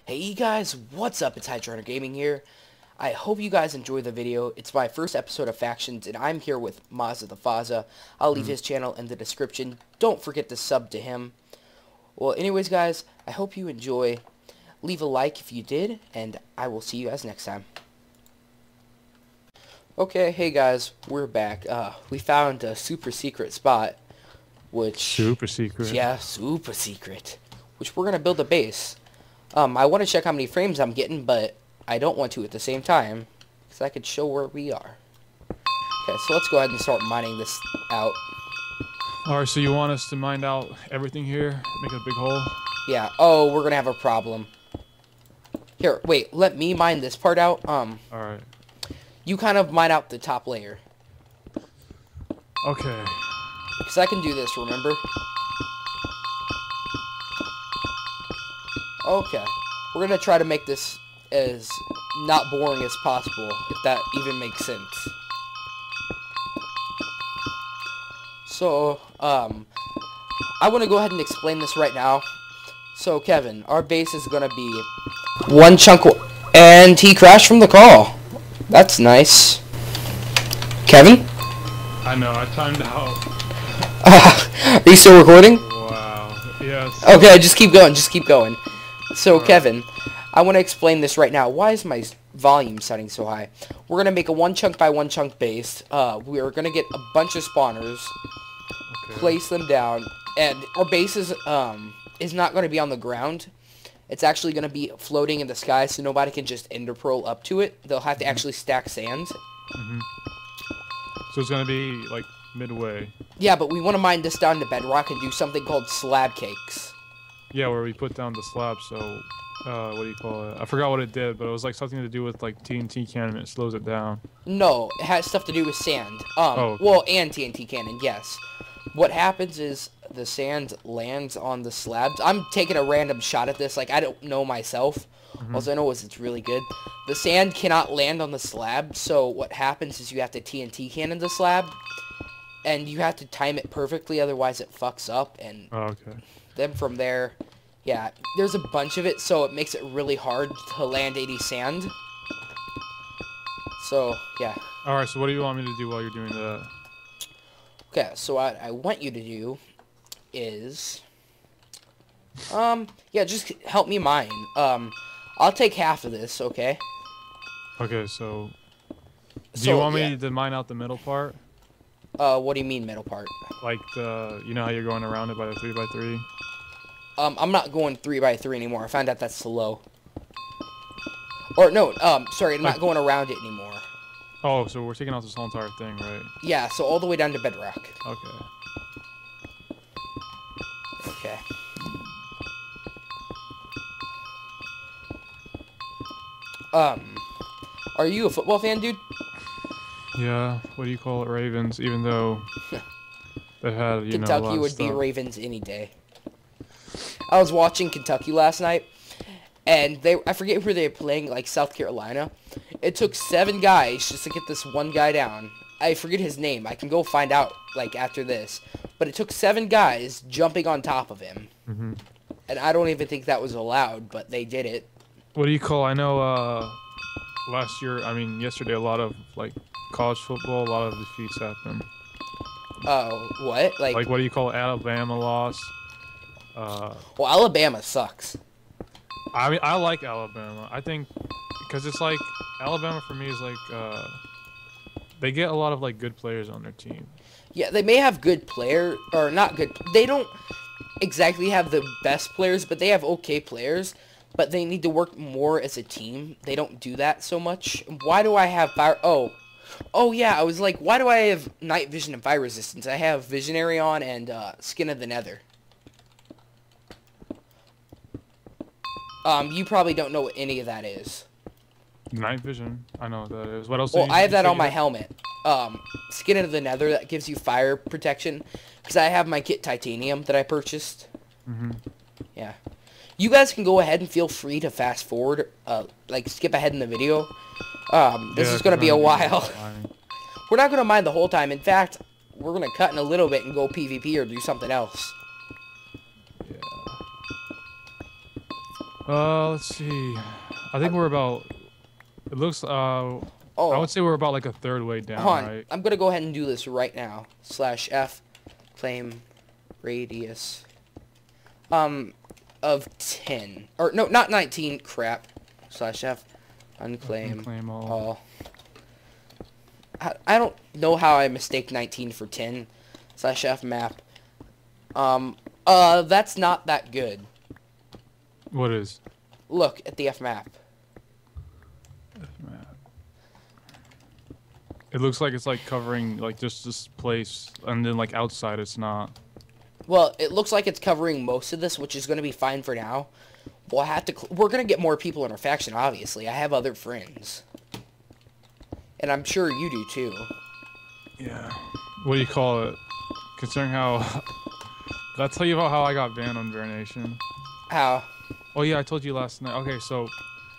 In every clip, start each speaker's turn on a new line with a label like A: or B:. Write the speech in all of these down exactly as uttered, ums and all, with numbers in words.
A: Hey guys, what's up? It's Daegonner Gaming here. I hope you guys enjoy the video. It's my first episode of Factions, and I'm here with MazaTheFaza. I'll leave mm. his channel in the description. Don't forget to sub to him. Well, anyways, guys, I hope you enjoy. Leave a like if you did, and I will see you guys next time. Okay, hey guys, we're back. Uh, we found a super secret spot, which...
B: Super secret?
A: Yeah, super secret. Which we're going to build a base. Um, I want to check how many frames I'm getting, but I don't want to at the same time, because I could show where we are. Okay, so let's go ahead and start mining this out.
B: Alright, so you want us to mine out everything here? Make a big hole?
A: Yeah. Oh, we're going to have a problem. Here, wait, let me mine this part out. Um.
B: Alright.
A: You kind of mine out the top layer.
B: Okay.
A: Because I can do this, remember? Okay. We're going to try to make this as not boring as possible, if that even makes sense. So, um, I want to go ahead and explain this right now. So, Kevin, our base is going to be one chunk, and he crashed from the call. That's nice. Kevin?
B: I know, I timed out.
A: Uh, are you still recording?
B: Wow. Yes.
A: Okay, just keep going, just keep going. So,
B: right.
A: Kevin, I want to explain this right now. Why is my volume setting so high? We're going to make a one chunk by one chunk base. Uh, we are going to get a bunch of spawners, okay. Place them down, and our base is, um, is not going to be on the ground. It's actually going to be floating in the sky, so nobody can just ender pearl up to it. They'll have to mm-hmm. actually stack sand.
B: Mm-hmm. So it's going to be, like, midway.
A: Yeah, but we want to mine this down to bedrock and do something called slab cakes.
B: Yeah, where we put down the slab, so, uh, what do you call it? I forgot what it did, but it was, like, something to do with, like, T N T cannon. It slows it down.
A: No, it has stuff to do with sand. Um,
B: oh, okay.
A: Well, and T N T cannon, yes. What happens is the sand lands on the slabs. I'm taking a random shot at this. Like, I don't know myself. Mm-hmm. All I know is it's really good. The sand cannot land on the slab, so what happens is you have to T N T cannon the slab, and you have to time it perfectly, otherwise it fucks up, and
B: oh, okay.
A: Then from there, yeah, there's a bunch of it, so it makes it really hard to land any sand. So, yeah.
B: Alright, so what do you want me to do while you're doing that?
A: Okay, so what I want you to do is, um, yeah, just help me mine. Um, I'll take half of this, okay?
B: Okay, so, do
A: so,
B: you want
A: yeah.
B: me to mine out the middle part?
A: Uh, what do you mean middle part?
B: Like the, you know how you're going around it by the three by three?
A: Um, I'm not going three by three anymore. I found out that's slow. Or, no, um, sorry, I'm not going around it anymore.
B: Oh, so we're taking out this whole entire thing, right?
A: Yeah, so all the way down to bedrock.
B: Okay.
A: Okay. Um, are you a football fan, dude?
B: Yeah, what do you call it, Ravens, even though they had, you
A: Kentucky
B: know, a lot
A: would
B: of
A: be
B: stuff.
A: Ravens any day. I was watching Kentucky last night, and they I forget who they were playing, like South Carolina. It took seven guys just to get this one guy down. I forget his name. I can go find out, like, after this. But it took seven guys jumping on top of him.
B: Mm-hmm.
A: And I don't even think that was allowed, but they did it.
B: What do you call, I know, uh, last year, I mean, yesterday, a lot of, like, college football, a lot of defeats happened.
A: Oh, uh, what? Like,
B: like, what do you call it? Alabama lost. Uh,
A: well, Alabama sucks.
B: I mean, I like Alabama. I think, because it's like, Alabama for me is like, uh, they get a lot of, like, good players on their team.
A: Yeah, they may have good player, or not good, they don't exactly have the best players, but they have okay players, but they need to work more as a team. They don't do that so much. Why do I have fire, oh, oh yeah, I was like, why do I have night vision and fire resistance? I have visionary on and, uh, skin of the nether. Um, you probably don't know what any of that is.
B: Night vision. I know what that is. What else?
A: Well,
B: did you,
A: I have
B: you
A: that on my
B: have?
A: helmet. Um, skin of the nether, that gives you fire protection. Because I have my kit titanium that I purchased.
B: Mm-hmm.
A: Yeah. You guys can go ahead and feel free to fast forward. Uh, like, skip ahead in the video. Um, this
B: yeah,
A: is going to be a while.
B: Be
A: We're not going to mind the whole time. In fact, we're going to cut in a little bit and go PvP or do something else.
B: Yeah. Uh, let's see. I think we're about. It looks. Uh,
A: Oh,
B: I would say we're about like a third way down,
A: hold on.
B: right?
A: I'm gonna go ahead and do this right now. Slash F, claim radius. Um, of ten or no, not nineteen. Crap. Slash F, unclaim,
B: Unclaim all.
A: all. I, I don't know how I mistake nineteen for ten. Slash F map. Um, uh, that's not that good.
B: What is?
A: Look at the F map.
B: F map. It looks like it's like covering like just this place, and then like outside it's not.
A: Well, it looks like it's covering most of this, which is going to be fine for now. We'll have to. Cl we're going to get more people in our faction, obviously. I have other friends, and I'm sure you do too.
B: Yeah. What do you call it? Considering how. Did I tell you about how I got banned on Bear Nation?
A: How?
B: Oh yeah, I told you last night. Okay, so.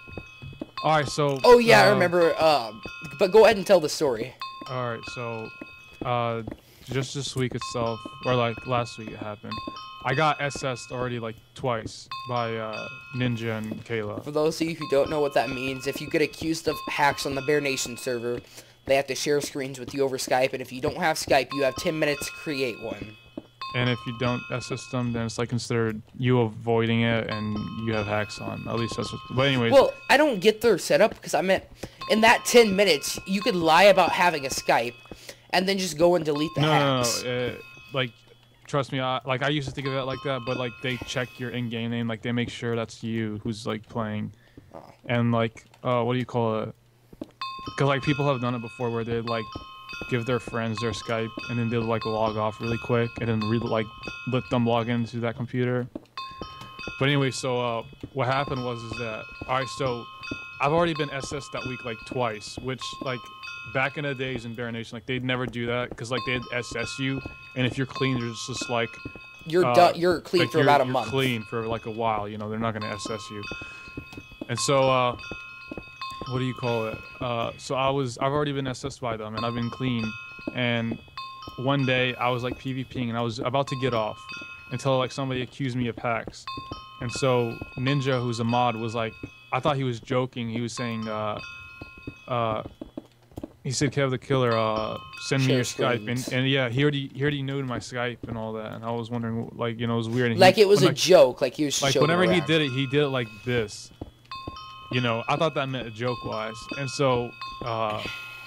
B: All right, so.
A: Oh yeah,
B: uh,
A: I remember. Uh, but go ahead and tell the story.
B: All right, so, uh, just this week itself, or like last week it happened. I got S S'd already like twice by uh, Ninja and Kayla.
A: For those of you who don't know what that means, if you get accused of hacks on the Bear Nation server, they have to share screens with you over Skype, and if you don't have Skype, you have ten minutes to create one.
B: And if you don't S S them, then it's like considered you avoiding it, and you have hacks on. At least that's what. But anyways.
A: Well, I don't get their setup because I meant in that ten minutes you could lie about having a Skype, and then just go and delete the
B: no,
A: hacks.
B: No, no, no. Uh, like, trust me. I, like I used to think of it like that, but like they check your in-game name, like they make sure that's you who's like playing,
A: Oh.
B: and like, uh, what do you call it? Because like people have done it before where they like. Give their friends their Skype, and then they'll like log off really quick, and then re like let them log into that computer. But anyway, so uh, what happened was is that all right, so I've already been S S'd that week like twice, which like back in the days in Bear Nation, like they'd never do that because like they'd S S you, and if you're clean, they're just like
A: You're
B: uh,
A: done. You're clean
B: like
A: for
B: you're,
A: about a
B: you're
A: month.
B: Clean for like a while, you know. They're not gonna S S you, and so. uh What do you call it? Uh, so I was, I've already been S S'd by them, and I've been clean. And one day I was like PvPing, and I was about to get off until like somebody accused me of hacks. And so Ninja, who's a mod, was like, I thought he was joking. He was saying, uh, uh, he said, "Kev the Killer, uh, send me
A: Share
B: your Skype."
A: screens.
B: And, and yeah, he already, he already knew my Skype and all that. And I was wondering, like, you know, it was weird. And
A: Like
B: he,
A: it was
B: when,
A: a
B: like,
A: joke. Like he was.
B: like
A: joking
B: whenever he
A: around.
B: did it, he did it like this. You know, I thought that meant a joke wise. And so, uh,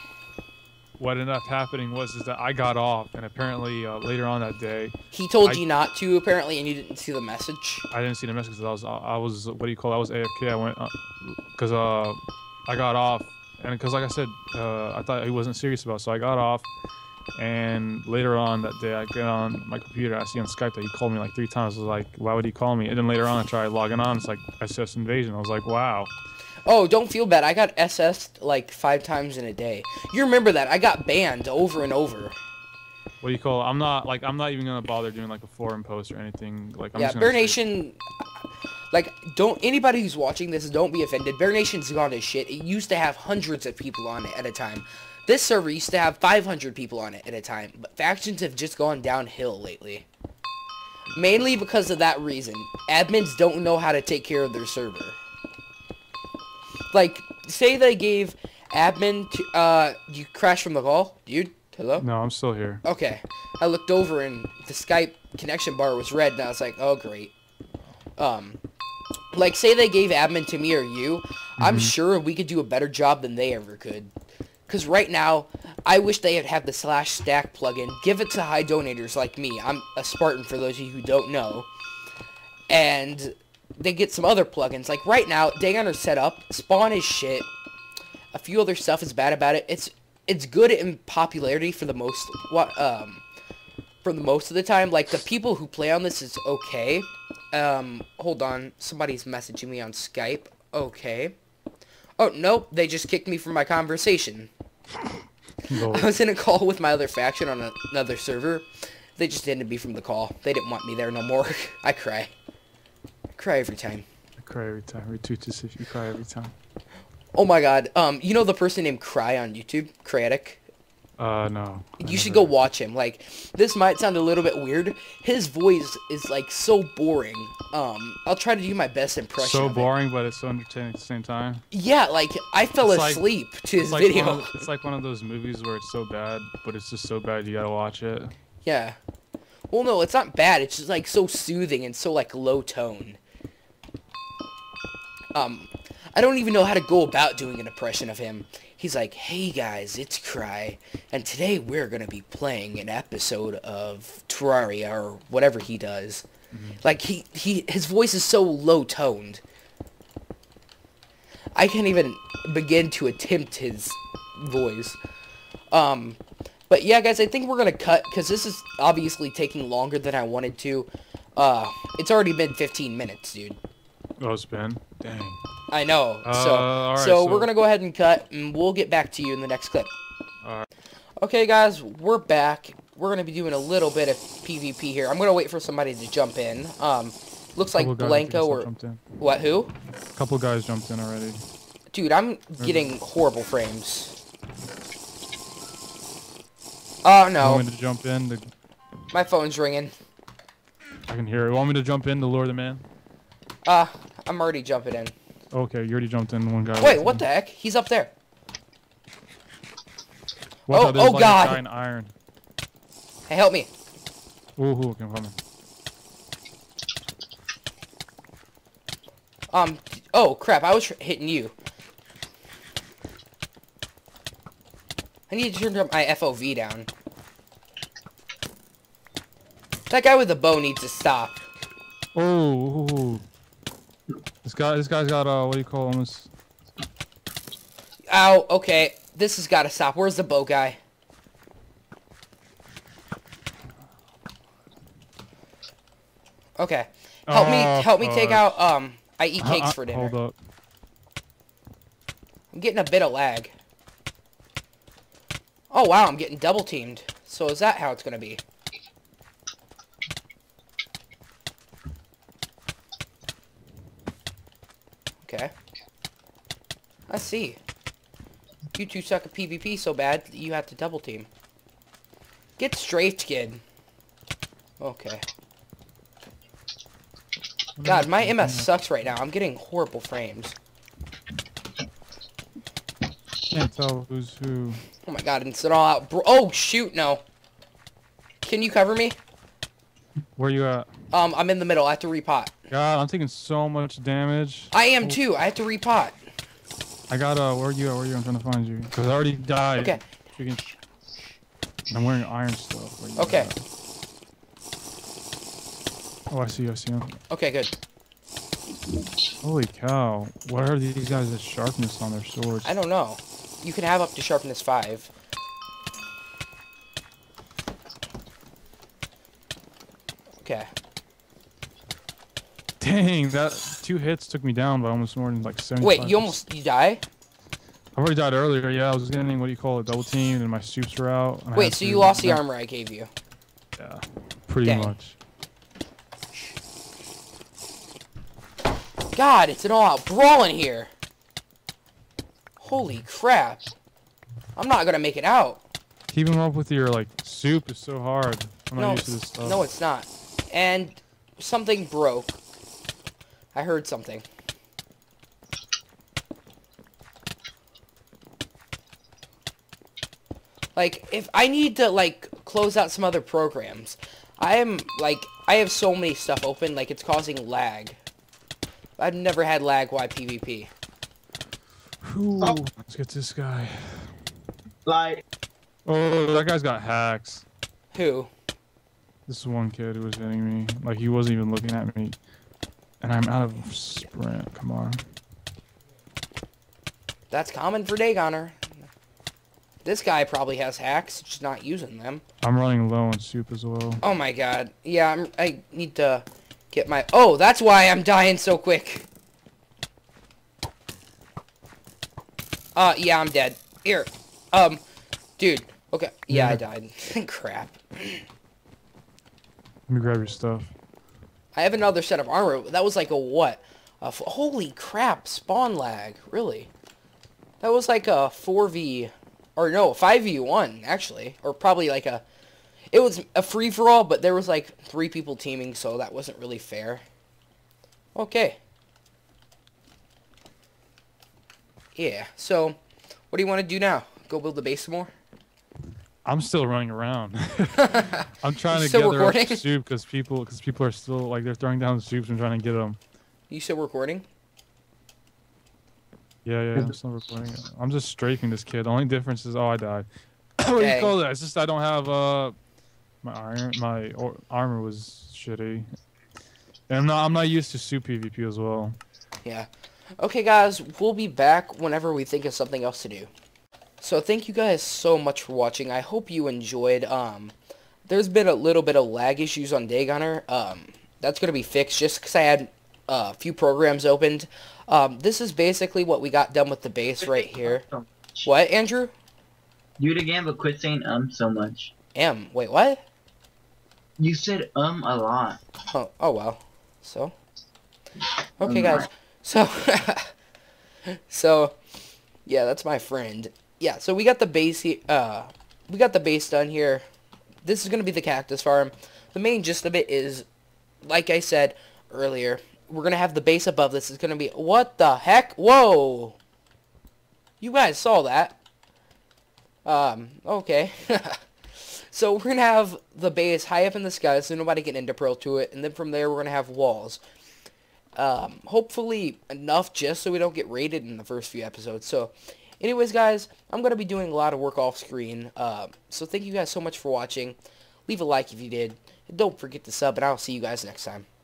B: what ended up happening was is that I got off, and apparently uh, later on that day,
A: He told
B: I,
A: you not to apparently, and you didn't see the message.
B: I didn't see the message because I was, I was, what do you call it? I was A F K. I went, because uh, uh, I got off, and because like I said, uh, I thought he wasn't serious about it, so I got off. And later on that day, I get on my computer, I see on Skype that he called me like three times. I was like, why would he call me? And then later on, I tried logging on. It's like S S Invasion. I was like, wow.
A: Oh, don't feel bad. I got S S'd like five times in a day. You remember that? I got banned over and over.
B: What do you call it? I'm not like I'm not even gonna bother doing like a forum post or anything. Like I'm
A: Yeah,
B: just gonna
A: Bear
B: say-
A: Nation. Like, don't anybody who's watching this, don't be offended. Bear Nation's gone to shit. It used to have hundreds of people on it at a time. This server used to have five hundred people on it at a time. But factions have just gone downhill lately. Mainly because of that reason. Admins don't know how to take care of their server. Like, say they gave admin to, uh, you crashed from the call? Dude? Hello?
B: No, I'm still here.
A: Okay. I looked over and the Skype connection bar was red and I was like, oh great. Um, like say they gave admin to me or you, mm-hmm. I'm sure we could do a better job than they ever could. Cause right now, I wish they had had the slash stack plugin. Give it to high donators like me. I'm a Spartan for those of you who don't know. And they get some other plugins. Like right now, Daegonner set up, spawn is shit. A few other stuff is bad about it. It's it's good in popularity for the most what um for the most of the time. Like the people who play on this is okay. Um hold on, somebody's messaging me on Skype. Okay. Oh nope, they just kicked me from my conversation.
B: No.
A: I was in a call with my other faction on a, another server. They just ended me from the call. They didn't want me there no more. I cry. I cry every time.
B: I cry every time. Retweet this if you cry every time.
A: Oh my god. Um, you know the person named Cry on YouTube? Cratic?
B: Uh, no.
A: You should go watch him. Like, this might sound a little bit weird. His voice is, like, so boring. Um, I'll try to do my best impression
B: So
A: of
B: boring,
A: it.
B: but it's so entertaining at the same time.
A: Yeah, like, I fell
B: It's like-
A: asleep to his
B: It's like
A: video.
B: one of, it's like one of those movies where it's so bad, but it's just so bad you gotta watch it.
A: Yeah. Well, no, it's not bad. It's just, like, so soothing and so, like, low tone. Um, I don't even know how to go about doing an impression of him. He's like, hey guys, it's Cry, and today we're gonna be playing an episode of Terraria, or whatever he does. Mm-hmm. Like, he, he, his voice is so low-toned. I can't even begin to attempt his voice. Um, but yeah, guys, I think we're gonna cut, because this is obviously taking longer than I wanted to. Uh, it's already been fifteen minutes, dude.
B: Oh, it's been? Dang.
A: I know.
B: Uh,
A: so,
B: all right,
A: so,
B: so
A: we're going to go ahead and cut, and we'll get back to you in the next clip.
B: Alright.
A: Okay, guys, we're back. We're going to be doing a little bit of PvP here. I'm going to wait for somebody to jump in. Um, looks like Blanco or... What, who?
B: A couple guys jumped in already.
A: Dude, I'm getting horrible frames. Oh, no.
B: You want me to jump in? To...
A: My phone's ringing.
B: I can hear it. You want me to jump in to lure them in?
A: Uh, I'm already jumping in.
B: Okay, you already jumped in. One guy.
A: Wait, what the heck? He's up there.
B: Watch
A: oh,
B: out, there's
A: oh
B: like
A: God!
B: A guy in iron.
A: Hey, help me.
B: Ooh, ooh, okay, I'm coming.
A: Um, oh crap! I was hitting you. I need to turn my F O V down. That guy with the bow needs to stop.
B: Oh, ooh. This guy, this guy's got uh, what do you call him? This...
A: Ow, okay. This has got to stop. Where's the bow guy? Okay. Help
B: oh,
A: me, help me
B: gosh.
A: take out, um, I eat cakes
B: uh,
A: for dinner.
B: Hold up.
A: I'm getting a bit of lag. Oh, wow, I'm getting double teamed. So is that how it's going to be? Okay. I see. You two suck at PvP so bad that you have to double team. Get strafed, kid. Okay. God, my M S sucks right now. I'm getting horrible frames.
B: Can't tell who's who.
A: Oh my god, it's all out. Bro oh, shoot, no. Can you cover me?
B: Where you at?
A: Um, I'm in the middle. I have to repot.
B: God, I'm taking so much damage.
A: I am too. I have to repot.
B: I got uh, where are you at? Where are you? I'm trying to find you. Because I already died.
A: Okay.
B: Freaking... I'm wearing iron stuff. Where you
A: Okay.
B: at? Oh, I see you. I see him.
A: Okay, good.
B: Holy cow. What are these guys' sharpness on their swords?
A: I don't know. You can have up to sharpness five. Okay.
B: Dang, that two hits took me down by almost more than like seventy.
A: Wait, you almost you die?
B: I already died earlier. Yeah, I was getting what do you call it, double team, and my soups were out. And I
A: Wait,
B: had
A: so
B: to-
A: you lost the armor I gave you?
B: Yeah, pretty
A: Dang.
B: much.
A: God, it's an all-out brawl in here. Holy crap! I'm not gonna make it out.
B: Keeping up with your like soup is so hard. I'm not
A: No,
B: used to this stuff.
A: no, it's not. And something broke. I heard something. Like, if I need to, like, close out some other programs, I am, like, I have so many stuff open, like, it's causing lag. I've never had lag while PvP.
B: Ooh,
C: Oh.
B: let's get this guy.
C: Like,
B: Oh, that guy's got hacks.
A: Who?
B: This one kid who was hitting me. Like, he wasn't even looking at me. And I'm out of sprint. Come on.
A: That's common for Daegonner. This guy probably has hacks, just not using them.
B: I'm running low on soup as well.
A: Oh my god. Yeah, I'm, I need to get my... Oh, that's why I'm dying so quick. Uh, yeah, I'm dead. Here. Um, dude. Okay. Yeah, I died. Crap.
B: Let me grab your stuff.
A: I have another set of armor. That was like a what? A f holy crap, spawn lag. Really? That was like a four v... Or no, five v one, actually. Or probably like a... It was a free-for-all, but there was like three people teaming, so that wasn't really fair. Okay. Yeah, so what do you want to do now? Go build the base some more?
B: I'm still running around. I'm trying
A: You
B: to
A: still
B: gather
A: recording?
B: up soup because people, because people are still like they're throwing down soups and trying to get them.
A: You still recording?
B: Yeah, yeah, I'm still recording. I'm just strafing this kid. The only difference is, oh, I died. What do you
A: Dang.
B: call that? It's just I don't have uh my iron, my or, armor was shitty, and I'm not I'm not used to soup PvP as well.
A: Yeah. Okay, guys, we'll be back whenever we think of something else to do. So thank you guys so much for watching. I hope you enjoyed. Um, there's been a little bit of lag issues on Daegonner. Um, that's gonna be fixed just because I had uh, a few programs opened. Um, this is basically what we got done with the base right here. What, Andrew?
C: Do it again, but quit saying um so much.
A: M. Wait, what?
C: You said um a lot.
A: Oh, oh well. So? Okay,
C: Um,
A: guys. So, so, yeah, that's my friend. Yeah, so we got the base here. Uh, we got the base done here. This is gonna be the cactus farm. The main gist of it is, like I said earlier, we're gonna have the base above this. Is gonna be what the heck? Whoa! You guys saw that? Um. Okay. So we're gonna have the base high up in the sky, so nobody can ender pearl to it, and then from there we're gonna have walls. Um, hopefully enough just so we don't get raided in the first few episodes. So, anyways, guys, I'm going to be doing a lot of work off screen. Uh, so thank you guys so much for watching. Leave a like if you did. And don't forget to sub, and I'll see you guys next time.